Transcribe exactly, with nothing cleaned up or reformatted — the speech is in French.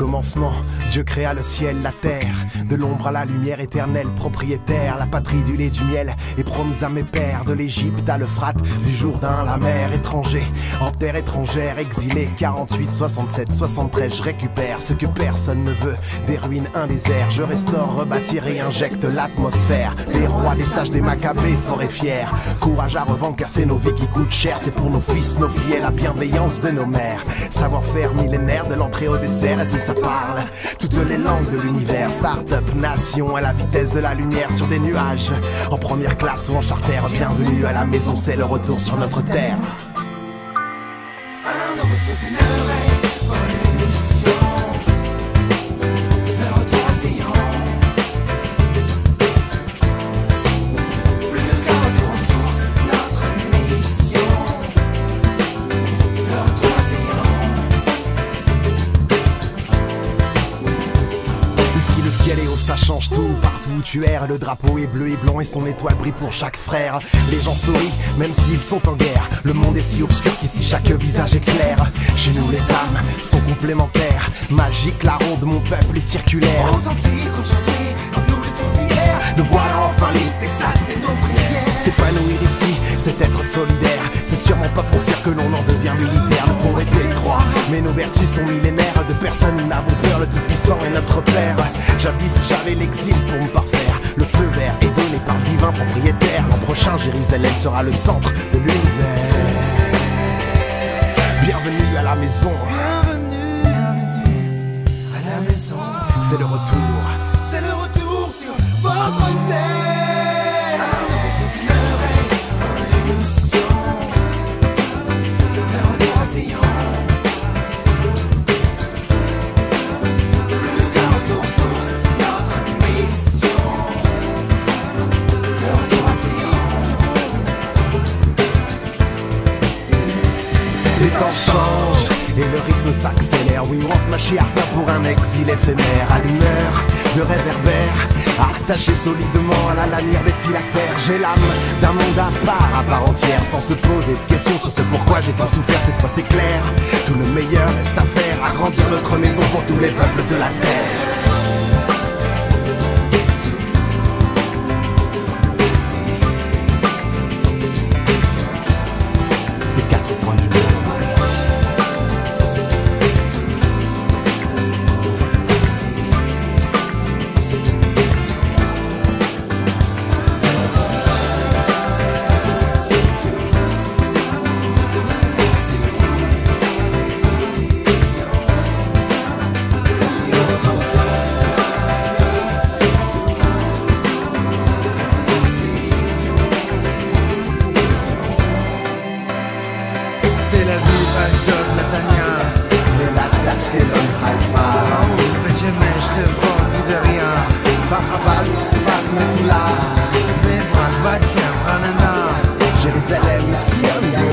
commencement, Dieu créa le ciel, la terre. De l'ombre à la lumière éternelle, propriétaire. La patrie du lait et du miel est promise à mes pères. De l'Égypte à l'Euphrate, du Jourdain à la mer. Étranger, en terre étrangère, exilé. Quarante-huit, soixante-sept, soixante-treize, je récupère ce que personne ne veut. Des ruines, un désert, je restaure, rebâtir et injecte l'atmosphère. Les rois, des sages, des macabées, forts et fiers. Courage à revendre car c'est nos vies qui coûtent cher. C'est pour nos fils, nos filles et la bienveillance de nos mères. Savoir-faire millénaire de l'entrée au dessert. Et si ça parle, toutes les langues de l'univers. Start-up, nation, à la vitesse de la lumière sur des nuages. En première classe ou en charter, bienvenue à la maison, c'est le retour sur notre terre. Un nouveau souvenir et révolution. Le retour à Sion. Plus qu'un retour aux sources, notre mission. Le retour à Sion. Ici le ciel est haut, ça change tout. Partout où tu erres, le drapeau est bleu et blanc et son étoile brille pour chaque frère. Les gens sourient, même s'ils sont en guerre. Le monde est si obscur qu'ici chaque visage est clair. Chez nous les âmes sont complémentaires. Magique, la ronde, mon peuple est circulaire. Authentique aujourd'hui, comme nous l'étions hier. Nous voilà enfin libres D'exalter nos prières. S'épanouir ici, c'est être solidaire. C'est sûrement pas pour faire que l'on en devient militaire. Le pont est étroit, mais nos vertus sont millénaires. De personne nous n'avons peur, le Tout-Puissant est notre Père. Jadis j'avais l'exil pour me parfaire. Le feu vert est donné par le divin propriétaire. L'an prochain Jérusalem sera le centre de l'univers. Bienvenue à la maison. Bienvenue, bienvenue à la maison. C'est le retour. C'est le retour sur votre terre. Un nouveau souvenir et révolution. Le retour à Sion. Plus qu'un retour aux sources, notre mission. Le retour à Sion. Les temps changent et le rythme s'accélère. We want Mashiach pour un exil éphémère. À l'humeur de réverbère, attaché solidement à la lanière des phylactères. J'ai l'âme d'un monde à part, à part entière, sans se poser de questions sur ce pourquoi j'ai tant souffert. Cette fois c'est clair, tout le meilleur reste à faire. Agrandir notre maison pour tous les peuples de la terre. Les quatre points du monde. Tel Aviv, Ashdod, Netanya, Elat, Ashkelon, Haïfa, בית שמש, חברון, טבריה, Chabad, Tzfat, Metula, בני ברק, בת ים, רעננה, Jérusalem, Tzion,